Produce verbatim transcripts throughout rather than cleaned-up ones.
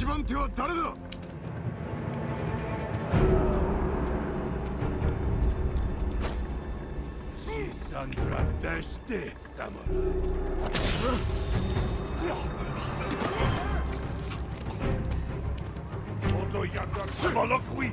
一番手は誰だ。 Sandra Beste Samurai. Oto yakar Malakwi.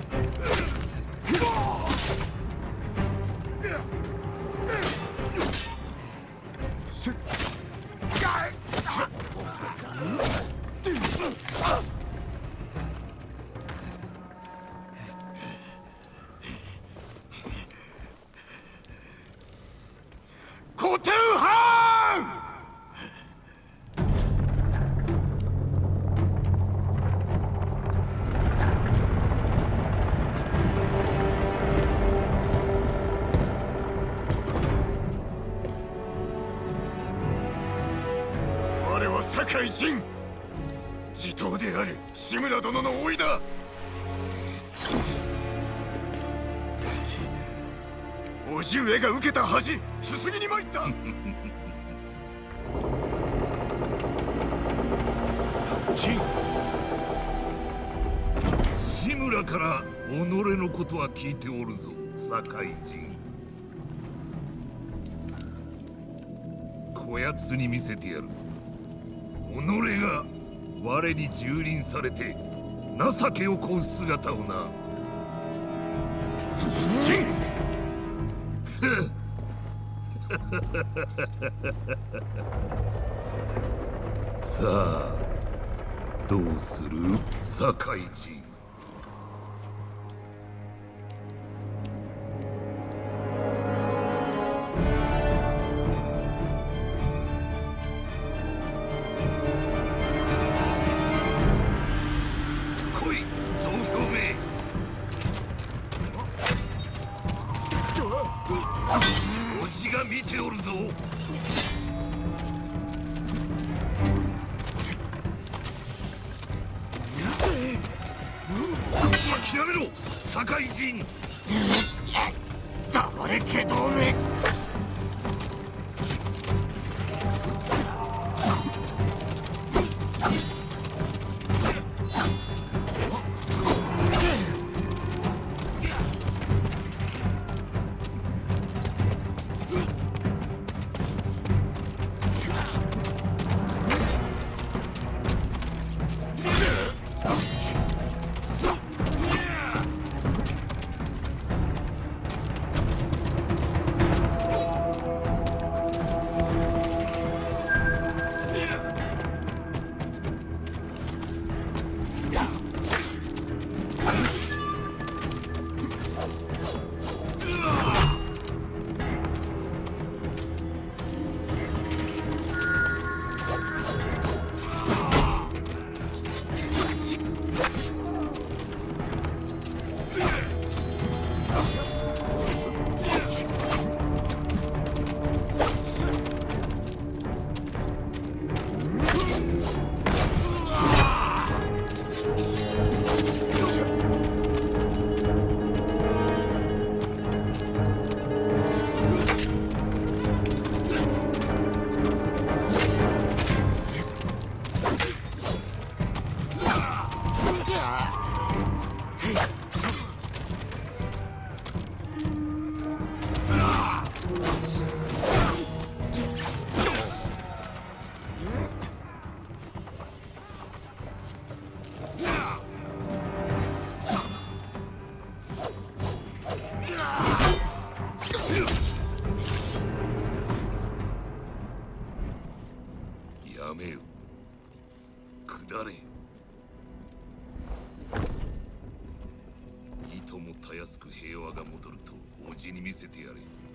堺人、地頭である志村殿の甥だ。叔父上が受けた恥、すすぎに参った。 陳、志村から己のことは聞いておるぞ、堺人。こやつに見せてやる。己が我に蹂躙されて情けをこう姿をな。陳さあどうする、堺人。叔父が見ておるぞ。諦めろ、堺人。 黙れ、祁答め。 やめよ、下れ。いともたやすく平和が戻ると叔父に見せてやれ。